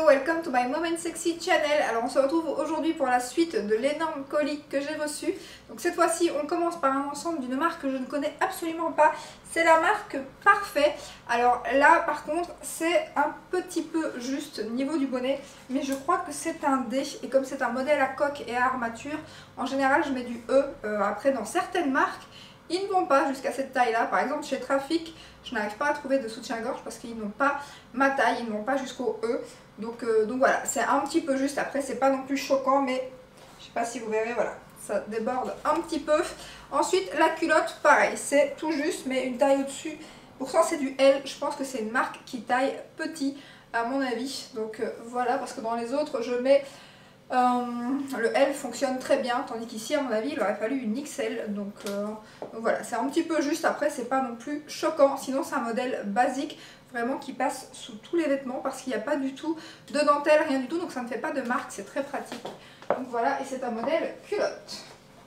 welcome to my Mom and Sexy channel. Alors on se retrouve aujourd'hui pour la suite de l'énorme colis que j'ai reçu. Donc cette fois-ci on commence par un ensemble d'une marque que je ne connais absolument pas. C'est la marque Parfait. Alors là par contre c'est un petit peu juste niveau du bonnet, mais je crois que c'est un D. Et comme c'est un modèle à coque et à armature, en général je mets du E. Après dans certaines marques ils ne vont pas jusqu'à cette taille là. Par exemple chez Trafic, je n'arrive pas à trouver de soutien-gorge parce qu'ils n'ont pas ma taille, ils ne vont pas jusqu'au E. Donc voilà, c'est un petit peu juste. Après c'est pas non plus choquant, mais je sais pas si vous verrez, voilà, ça déborde un petit peu. Ensuite la culotte, pareil, c'est tout juste mais une taille au-dessus. Pourtant c'est du L, je pense que c'est une marque qui taille petit à mon avis. Donc voilà, parce que dans les autres je mets... le L fonctionne très bien, tandis qu'ici à mon avis il aurait fallu une XL, donc voilà, c'est un petit peu juste. Après c'est pas non plus choquant, sinon c'est un modèle basique vraiment qui passe sous tous les vêtements parce qu'il n'y a pas du tout de dentelle, rien du tout, donc ça ne fait pas de marque, c'est très pratique. Donc voilà, et c'est un modèle culotte.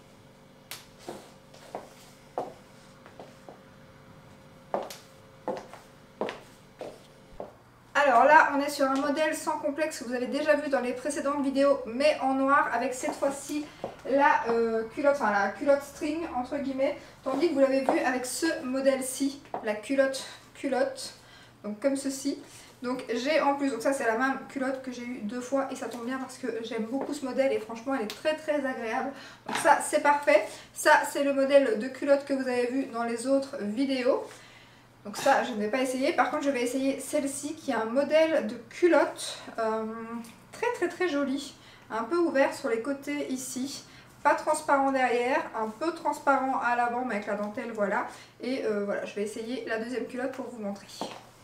Alors là, on est sur un modèle sans complexe que vous avez déjà vu dans les précédentes vidéos, mais en noir, avec cette fois-ci la culotte, enfin la culotte string entre guillemets, tandis que vous l'avez vu avec ce modèle-ci, la culotte, donc comme ceci. Donc j'ai en plus, donc ça c'est la même culotte que j'ai eu 2 fois et ça tombe bien parce que j'aime beaucoup ce modèle et franchement elle est très agréable. Donc ça c'est parfait. Ça c'est le modèle de culotte que vous avez vu dans les autres vidéos. Donc ça je ne vais pas essayer. Par contre je vais essayer celle-ci qui est un modèle de culotte très jolie. Un peu ouvert sur les côtés ici. Pas transparent derrière, un peu transparent à l'avant mais avec la dentelle, voilà. Et voilà, je vais essayer la deuxième culotte pour vous montrer.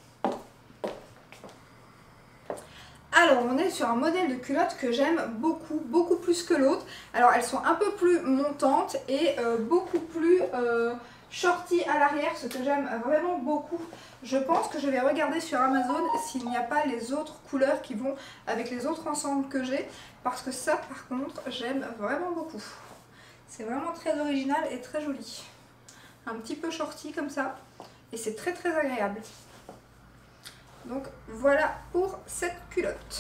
Alors on est sur un modèle de culotte que j'aime beaucoup plus que l'autre. Alors elles sont un peu plus montantes et beaucoup plus shorty à l'arrière, ce que j'aime vraiment beaucoup. Je pense que je vais regarder sur Amazon s'il n'y a pas les autres couleurs qui vont avec les autres ensembles que j'ai, parce que ça par contre j'aime vraiment beaucoup. C'est vraiment très original et très joli. Un petit peu shorty comme ça et c'est très agréable. Donc voilà pour cette culotte.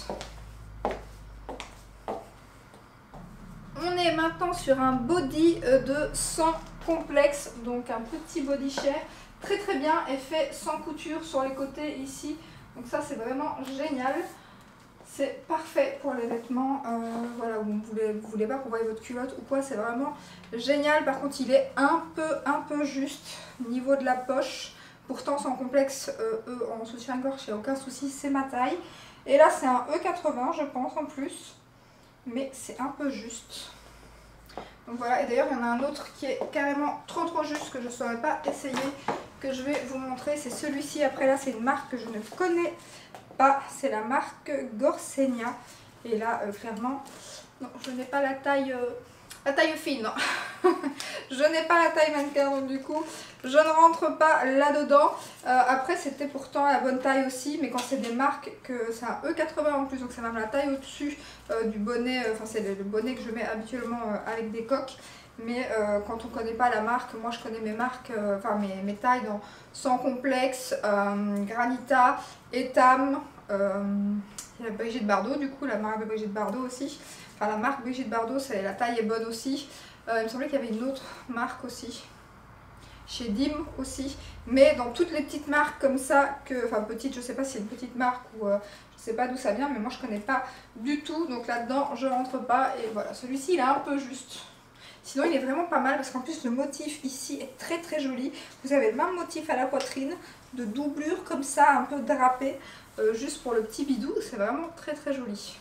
On est maintenant sur un body de sans complexe, donc un petit body cher, très bien, et fait sans couture sur les côtés ici. Donc ça c'est vraiment génial. C'est parfait pour les vêtements, voilà, où vous voulez pas qu'on voie votre culotte ou quoi, c'est vraiment génial. Par contre il est un peu juste au niveau de la poche. Pourtant sans complexe, en soutien-gorge, il n'y a aucun souci, c'est ma taille. Et là c'est un E80 je pense en plus, mais c'est un peu juste. Donc voilà, et d'ailleurs il y en a un autre qui est carrément trop juste que je ne saurais pas essayer, que je vais vous montrer. C'est celui-ci. Après là c'est une marque que je ne connais pas, c'est la marque Gorsenia. Et là clairement, non, je n'ai pas la taille fine, non. Je n'ai pas la taille mannequin, donc du coup je ne rentre pas là-dedans. Après c'était pourtant la bonne taille aussi, mais quand c'est des marques que c'est un E80 en plus, donc c'est même la taille au-dessus du bonnet, enfin c'est le bonnet que je mets habituellement avec des coques. Mais quand on ne connaît pas la marque, moi je connais mes marques, enfin mes tailles dans Sans Complexe, Granita, Etam, il y a Brigitte Bardot, du coup la marque de Brigitte Bardot aussi. Enfin la marque Brigitte Bardot, la taille est bonne aussi. Il me semblait qu'il y avait une autre marque aussi. Chez Dim aussi. Mais dans toutes les petites marques comme ça, enfin petites, je sais pas si c'est une petite marque ou je sais pas d'où ça vient, mais moi je connais pas du tout. Donc là-dedans je rentre pas. Et voilà, celui-ci il est un peu juste. Sinon il est vraiment pas mal parce qu'en plus le motif ici est très joli. Vous avez le même motif à la poitrine, de doublure comme ça, un peu drapé, juste pour le petit bidou. C'est vraiment très joli.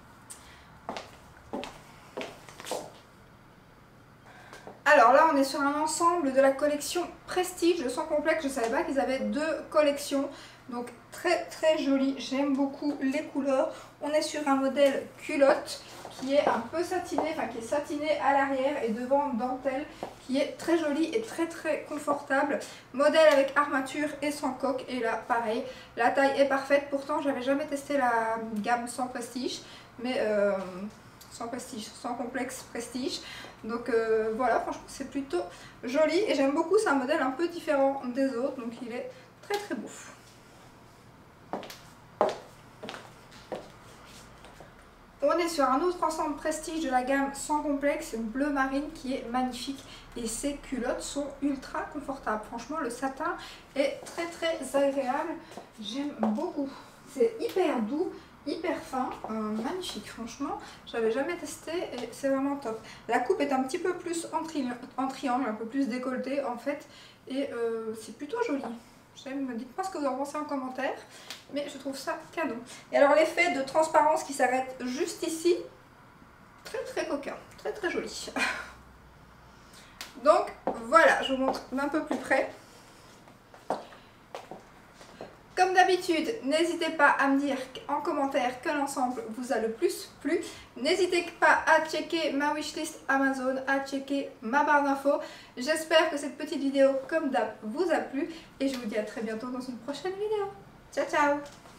Alors là on est sur un ensemble de la collection Prestige de Sans Complexe. Je ne savais pas qu'ils avaient 2 collections. Donc très joli, j'aime beaucoup les couleurs. On est sur un modèle culotte qui est un peu satiné, enfin qui est satiné à l'arrière et devant dentelle, qui est très joli et très confortable. Modèle avec armature et sans coque. Et là pareil, la taille est parfaite. Pourtant j'avais jamais testé la gamme sans Prestige, mais sans complexe Prestige. Donc voilà, franchement c'est plutôt joli et j'aime beaucoup. C'est un modèle un peu différent des autres, donc il est très beau. On est sur un autre ensemble prestige de la gamme Sans Complexe, bleu marine, qui est magnifique. Et ces culottes sont ultra confortables. Franchement, le satin est très très agréable. J'aime beaucoup. C'est hyper doux, hyper fin, magnifique. Franchement, j'avais jamais testé et c'est vraiment top. La coupe est un petit peu plus en triangle, un peu plus décolletée en fait. Et c'est plutôt joli. Dites-moi ce que vous en pensez en commentaire, mais je trouve ça canon. Et alors l'effet de transparence qui s'arrête juste ici, très très coquin, très très joli. Donc voilà, je vous montre d'un peu plus près. Comme d'habitude, n'hésitez pas à me dire en commentaire quel ensemble vous a le plus plu. N'hésitez pas à checker ma wishlist Amazon, à checker ma barre d'infos. J'espère que cette petite vidéo, comme d'hab, vous a plu. Et je vous dis à très bientôt dans une prochaine vidéo. Ciao, ciao!